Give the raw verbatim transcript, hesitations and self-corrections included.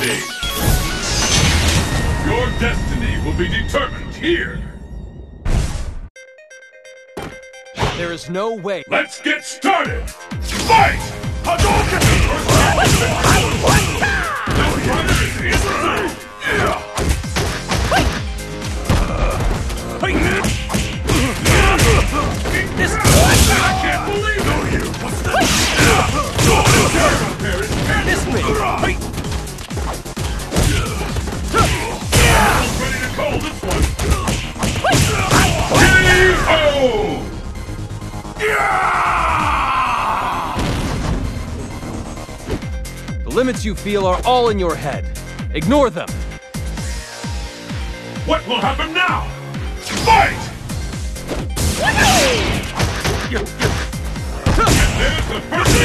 me! Your destiny will be determined here! There is no way. Let's get started! Fight! Hadouken! This I can't believe it! This me! Ready to call this one! K O! The limits you feel are all in your head. Ignore them. What will happen now? Fight! And there's the first